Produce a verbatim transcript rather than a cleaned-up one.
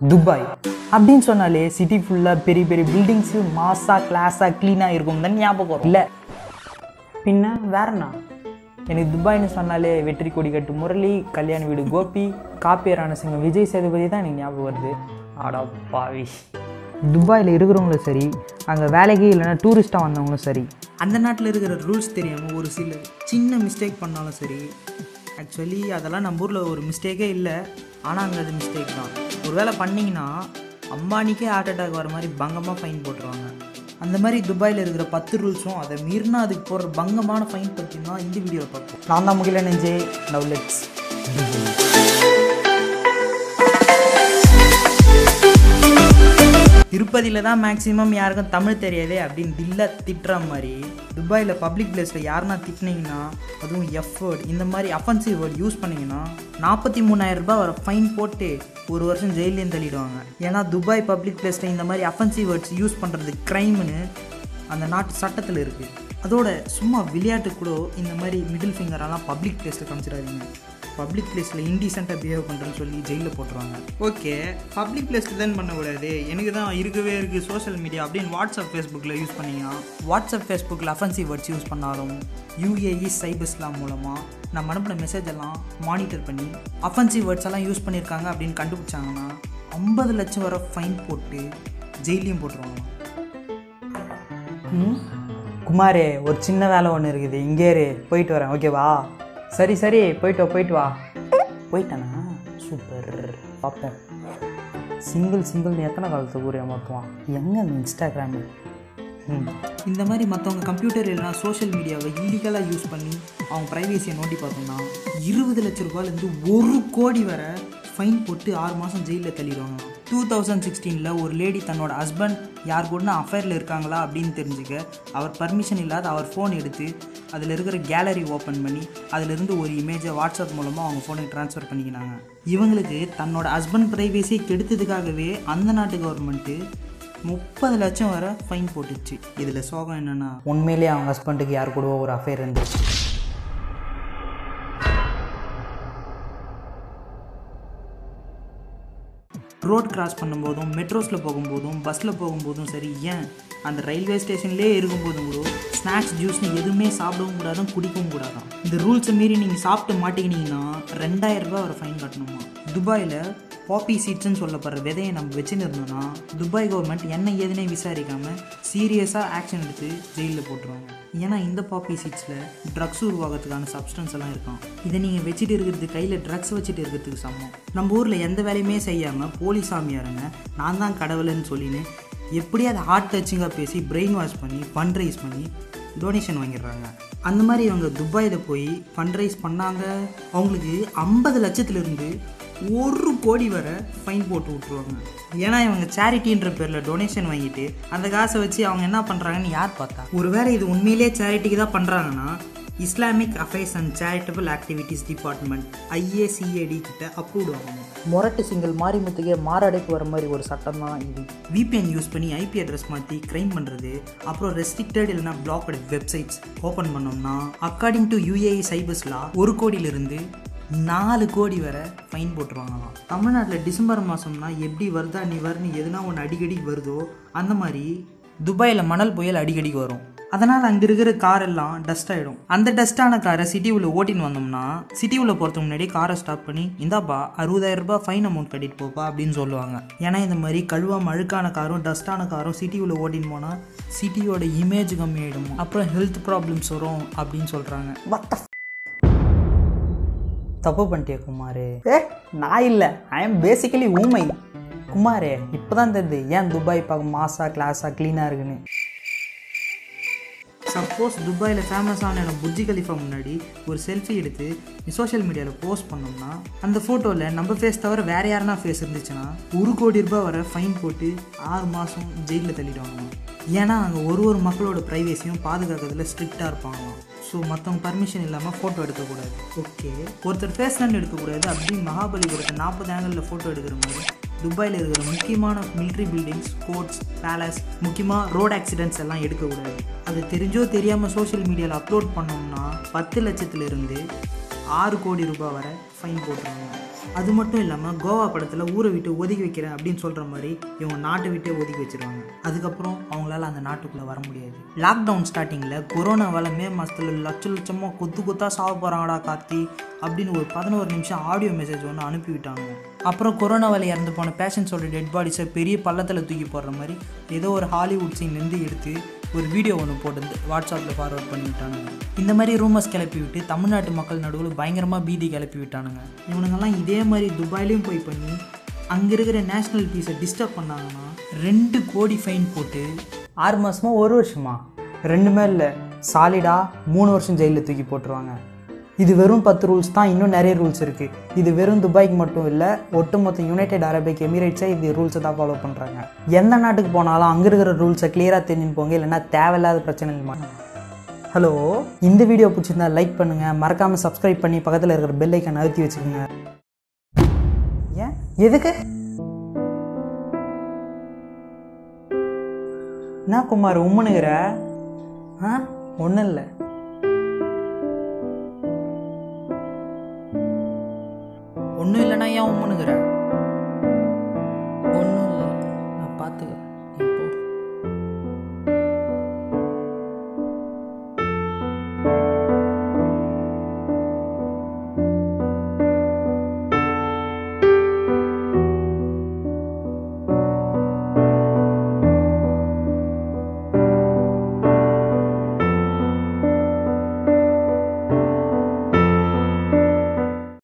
Dubai அப்படின்னு சொன்னாலே city ஃபுல்லாக பெரிய பெரிய பில்டிங்ஸு மாஸாக கிளாஸாக க்ளீனாக இருக்கும் தான் ஞாபகம் வரும் இல்லை பின்ன வேறண்ணா. எனக்கு துபாய்னு சொன்னாலே வெற்றி கொடி கட்டு முரளி, கல்யாண வீடு கோபி, காப்பியரான சிங்கம் விஜய் சேதுபதி தான் எனக்கு ஞாபகம் வருது. ஆடா பாவி. துபாயில் இருக்கிறவங்களும் சரி, அங்கே வேலைக்கு இல்லைன்னா டூரிஸ்ட்டாக வந்தவங்களும் சரி, அந்த நாட்டில் இருக்கிற ரூல்ஸ் தெரியாமல் ஒரு சில சின்ன மிஸ்டேக் பண்ணாலும் சரி, ஆக்சுவலி அதெல்லாம் நம்ம ஊரில் ஒரு மிஸ்டேக்கே இல்லை, ஆனால் அங்கே அது மிஸ்டேக் தான். ஒரு வேளை பண்ணிங்கன்னா அம்பானிக்கே ஹார்ட் அட்டாக் வர மாதிரி பங்கமாக ஃபைன் போட்டுருவாங்க. அந்த மாதிரி துபாயில் இருக்கிற பத்து ரூல்ஸும் அதை மீறினா அதுக்கு போடுற பங்கமான ஃபைன் பற்றி தான் இந்த வீடியோவில் பார்ப்போம். நான் தான் முகில நெஞ்சே. நவ் லெட்ஸ் திருப்பதியில் தான் மேக்ஸிமம் யாருக்கும் தமிழ் தெரியாதே அப்படின்னு தில்ல திட்டுற மாதிரி துபாயில் பப்ளிக் பிளேஸில் யாருன்னா திட்டினீங்கன்னா, அதுவும் எஃப் வேர்ட் இந்த மாதிரி அஃபென்சிவ் வேர்ட் யூஸ் பண்ணிங்கன்னா நாற்பத்தி மூணாயிரம் ரூபாய் வர ஃபைன் போட்டு ஒரு வருஷம் ஜெயிலேயும் தள்ளிடுவாங்க. ஏன்னா துபாய் பப்ளிக் பிளேஸில் இந்த மாதிரி அஃபென்சிவ் வேர்ட்ஸ் யூஸ் பண்ணுறது க்ரைம்னு அந்த நாட்டு சட்டத்தில் இருக்குது. அதோட சும்மா விளையாட்டு கூட இந்த மாதிரி மிடில் ஃபிங்கரெல்லாம் பப்ளிக் பிளேஸில் காமிச்சிடாதீங்க. பப்ளிக் பிளேஸில் இன்டீசெண்டாக பிஹேவ் பண்ணுறேன்னு சொல்லி ஜெயிலில் போட்டுருவாங்க. ஓகே, பப்ளிக் பிளேஸில் தான் பண்ணக்கூடாது, எனக்கு தான் இருக்கவே இருக்குது சோஷியல் மீடியா அப்படின்னு வாட்ஸ்அப் ஃபேஸ்புக்கில் யூஸ் பண்ணிங்கன்னா, வாட்ஸ்அப் ஃபேஸ்புக்கில் அஃபென்சிவ் வேர்ட்ஸ் யூஸ் பண்ணாலும் யூஏஇ சைபர் இஸ்லாம் மூலமாக நம்ம அனுப்பின மெசேஜ் எல்லாம் மானிட்டர் பண்ணி அஃபென்சிவ் வேர்ட்ஸ் எல்லாம் யூஸ் பண்ணியிருக்காங்க அப்படின்னு கண்டுபிடிச்சாங்கன்னா ஐம்பது லட்சம் வர ஃபைன் போட்டு ஜெயிலையும் போட்டுருவாங்க. குமாரே, ஒரு சின்ன வேலை ஒன்று இருக்குது, இங்கே போயிட்டு வரேன், ஓகேவா? சரி சரி போயிட்டு வா போயிட்டு வா. போயிட்டானா? சூப்பர். பார்ப்போம். சிங்கிள் சிங்கிள்னு எத்தனை காலத்துக்கு ஊரே மாற்றுவான் எங்கே அந்த இன்ஸ்டாகிராமு? ம் இந்த மாதிரி மற்றவங்க கம்ப்யூட்டர் இல்லைனா சோஷியல் மீடியாவை இல்லீகலாக யூஸ் பண்ணி அவங்க ப்ரைவேசியை நோண்டி பார்த்தோம்னா இருபது லட்ச ரூபாயிலேருந்து ஒரு கோடி வரை ஃபைன் போட்டு ஆறு மாதம் ஜெயிலில் தள்ளிடுவாங்க. டூ தௌசண்ட் சிக்ஸ்டீனில் ஒரு லேடி தன்னோட ஹஸ்பண்ட் யார் கூட அஃபேரில் இருக்காங்களா அப்படின்னு தெரிஞ்சுக்க அவர் பர்மிஷன் இல்லாத அவர் ஃபோன் எடுத்து அதில் இருக்கிற கேலரி ஓப்பன் பண்ணி அதிலிருந்து ஒரு இமேஜை வாட்ஸ்அப் மூலமாக அவங்க ஃபோனுக்கு ட்ரான்ஸ்ஃபர் பண்ணிக்கினாங்க. இவங்களுக்கு தன்னோட ஹஸ்பண்ட் ப்ரைவேசியை கெடுத்ததுக்காகவே அந்த நாட்டு கவர்மெண்ட்டு முப்பது லட்சம் வரை ஃபைன் போட்டுச்சு. இதில் சோகம் என்னென்னா, உண்மையிலேயே அவங்க ஹஸ்பண்டுக்கு யார் கூடவோ ஒரு அஃபேர் இருந்துச்சு. ரோட் கிராஸ் பண்ணும்போதும், மெட்ரோஸில் போகும்போதும், பஸ்ஸில் போகும்போதும் சரி, ஏன் அந்த ரயில்வே ஸ்டேஷன்லேயே இருக்கும்போதும் கூட ஸ்நாக்ஸ் ஜூஸ்னு எதுவுமே சாப்பிடவும் கூடாதான், குடிக்கவும் கூடாதான். இந்த ரூல்ஸை மீறி நீங்கள் சாப்பிட்டு மாட்டிக்கினீங்கன்னா ரெண்டாயிரம் ரூபாய் வரை ஃபைன் கட்டணுமா. துபாயில் பாப்பி சீட்ஸ்ன்னு சொல்லப்படுற விதையை நம்ம வச்சுன்னு இருந்தோம்னா துபாய் கவர்மெண்ட் என்ன ஏதுனே விசாரிக்காமல் சீரியஸாக ஆக்ஷன் எடுத்து ஜெயிலில் போட்டுருவாங்க. ஏன்னா இந்த பாப்பி சீட்ஸில் ட்ரக்ஸ் உருவாகிறதுக்கான சப்ஸ்டன்ஸ் எல்லாம் இருக்கும். இதை நீங்கள் வச்சுட்டு இருக்கிறது கையில் ட்ரக்ஸ் வச்சுட்டு இருக்கிறதுக்கு சமம். நம்ம ஊரில் எந்த வேலையுமே செய்யாமல் போலி சாமியாருங்க நான் தான் கடவுள்னு சொல்லின்னு எப்படியே அதை ஹார்ட் டச்சிங்காக பேசி பிரெயின் வாஷ் பண்ணி ஃபண்ட் ரைஸ் பண்ணி டொனேஷன் வாங்கிடுறாங்க. அந்த மாதிரி அவங்க துபாயில் போய் ஃபண்ட் ரைஸ் பண்ணாங்க, அவங்களுக்கு ஐம்பது லட்சத்துலேருந்து ஒரு கோடி வரை ஃபைன் போட்டு விட்ருவாங்க. ஏன்னா இவங்க சேரிட்டின்ற பேரில் டொனேஷன் வாங்கிட்டு அந்த காசை வச்சு அவங்க என்ன பண்ணுறாங்கன்னு யார் பார்த்தா? ஒருவேளை இது உண்மையிலேயே சேரிட்டிக்கு தான் பண்ணுறாங்கன்னா Islamic affairs and charitable activities department IACAD கிட்ட அப்ரூவ் ஆகணும். மொரட்டு சிங்கிள் மாரிமுத்துக்கே மாரடைப்பு வர மாதிரி ஒரு சட்டம் தான் இது. விபிஎன் யூஸ் பண்ணி ஐபி அட்ரஸ் மாற்றி க்ரைம் பண்ணுறது, அப்புறம் ரெஸ்ட்ரிக்டட் இல்லைனா பிளாக்டு வெப்சைட்ஸ் ஓப்பன் பண்ணோம்னா according to UAE cybers law ஒரு கோடியிலிருந்து நாலு கோடி வரை ஃபைன் போட்டுருவாங்களாம். தமிழ்நாட்டில் டிசம்பர் மாதம்னா எப்படி வருதா நீ வருன்னு எதுனா ஒன்று அடிக்கடி வருதோ அந்த மாதிரி துபாயில் மணல் புயல் அடிக்கடிக்கு வரும். அதனால் அங்கே இருக்கிற கார் எல்லாம் டஸ்ட் ஆகிடும். அந்த டஸ்ட்டான காரை சிட்டி உள்ள ஓட்டின்னு வந்தோம்னா சிட்டி உள்ள போகிறதுக்கு முன்னாடி காரை ஸ்டாப் பண்ணி இந்தாப்பா அறுபதாயிரம் ரூபாய் ஃபைன் அமௌண்ட் கட்டிட்டு போப்பா அப்படின்னு சொல்லுவாங்க. ஏன்னா இந்த மாதிரி கழுவாம அழுக்கான காரும் டஸ்ட்டான காரும் சிட்டி உள்ள ஓட்டின்னு போனால் சிட்டியோட இமேஜ் கம்மியாயிடும், அப்புறம் ஹெல்த் ப்ராப்ளம்ஸ் வரும் அப்படின்னு சொல்கிறாங்க. தப்பு பண்ணிட்டே குமார். ஏ நான் இல்லை, ஐ எம் பேசிக்கலி ஊமை. குமாரே, இப்போ தான் தெரியுது ஏன் துபாய் பார்க்க மாஸாக கிளாஸாக க்ளீனாக இருக்குன்னு. சப்போஸ் துபாயில் ஃபேமஸான புர்ஜ் கலிஃபா முன்னாடி ஒரு செல்ஃபி எடுத்து சோஷியல் மீடியாவில் போஸ்ட் பண்ணோம்னா அந்த ஃபோட்டோவில் நம்ம ஃபேஸ் தவிர வேறு யாருன்னா ஃபேஸ் இருந்துச்சுன்னா ஒரு கோடி ரூபாய் வரை ஃபைன் போட்டு ஆறு மாதம் ஜெயிலில் தள்ளிடுவாங்க. ஏன்னா அங்கே ஒரு ஒரு மக்களோட ப்ரைவேசியும் பாதுகாக்கிறதுல ஸ்ட்ரிக்டாக இருப்பாங்களாம். ஸோ மற்றவங்க பர்மிஷன் இல்லாமல் ஃபோட்டோ எடுக்கக்கூடாது. ஓகே, ஒருத்தர் ஃபேஸ் தான் எடுக்கக்கூடாது அப்படின்னு மகாபலிபுரத்தை நாற்பது ஆங்கிளில் ஃபோட்டோ எடுக்கிற மாதிரி துபாயில் இருக்கிற முக்கியமான மிலிட்ரி பில்டிங்ஸ், கோர்ட்ஸ், பேலஸ், முக்கியமாக ரோட் ஆக்சிடென்ட்ஸ் எல்லாம் எடுக்கக்கூடாது. அது தெரிஞ்சோ தெரியாமல் சோஷியல் மீடியாவில் அப்லோட் பண்ணோம்னா பத்து லட்சத்துலேருந்து ஆறு கோடி ரூபாய் வரை ஃபைன் போட்டுருவாங்க. அது மட்டும் இல்லாமல் கோவா படத்தில் ஊரை விட்டு ஒதுக்கி வைக்கிறேன் அப்படின்னு சொல்கிற மாதிரி இவங்க நாட்டை விட்டே ஒதுக்கி வச்சிருவாங்க. அதுக்கப்புறம் அவங்களால அந்த நாட்டுக்குள்ளே வர முடியாது. லாக்டவுன் ஸ்டார்டிங்கில் கொரோனாவால் மே மாதத்தில் லட்ச லட்சமாக கொத்து கொத்தா சாவ போகிறாங்கடா கார்த்தி அப்படின்னு ஒரு பதினோரு நிமிஷம் ஆடியோ மெசேஜ் ஒன்று அனுப்பிவிட்டாங்க. அப்புறம் கொரோனாவால் இறந்து போன பேஷண்ட்ஸோட டெட் பாடிஸை பெரிய பள்ளத்தில் தூக்கி போடுற மாதிரி ஏதோ ஒரு ஹாலிவுட் சீன்லேருந்து எடுத்து ஒரு வீடியோ ஒன்று போட்டு வாட்ஸ்அப்பில் ஃபார்வர்ட் பண்ணி விட்டானுங்க. இந்த மாதிரி ரூமர்ஸ் கிளப்பி விட்டு தமிழ்நாட்டு மக்கள் நடுவில் பயங்கரமாக பீதி கிளப்பி விட்டானுங்க. இவனுங்கெல்லாம் இதே மாதிரி துபாயிலையும் போய் பண்ணி அங்கே இருக்கிற நேஷ்னல் பீஸை டிஸ்டர்ப் பண்ணாங்கன்னா ரெண்டு கோடி ஃபைன் போட்டு ஆறு மாதமா ஒரு வருஷமா ரெண்டுமே இல்லை, சாலிடாக மூணு வருஷம் ஜெயிலில் தூக்கி போட்டுருவாங்க. இது வெறும் பத்து ரூல்ஸ் தான், இன்னும் நிறைய ரூல்ஸ் இருக்குது. இது வெறும் துபாய்க்கு மட்டும் இல்லை, ஒட்டுமொத்த யுனைடெட் அரபிக் எமிரேட்ஸை இது ரூல்ஸை தான் ஃபாலோ பண்ணுறாங்க. எந்த நாட்டுக்கு போனாலும் அங்கே இருக்கிற ரூல்ஸை கிளியராக தெரிஞ்சுன்னு போங்க, இல்லைன்னா தேவையில்லாத பிரச்சனை இல்லைமா. ஹலோ, இந்த வீடியோ பிடிச்சிருந்தா லைக் பண்ணுங்கள், மறக்காமல் சப்ஸ்கிரைப் பண்ணி பக்கத்தில் இருக்கிற பெல் ஐக்கான் அழுத்தி வச்சுக்கோங்க. ஏன் எதுக்கு என்ன குமார் உம்முனுங்கிற? ஆ ஒன்றும் இல்லை. ஒன்றும் இல்லைனா ஏன் உம்முனுங்கிற?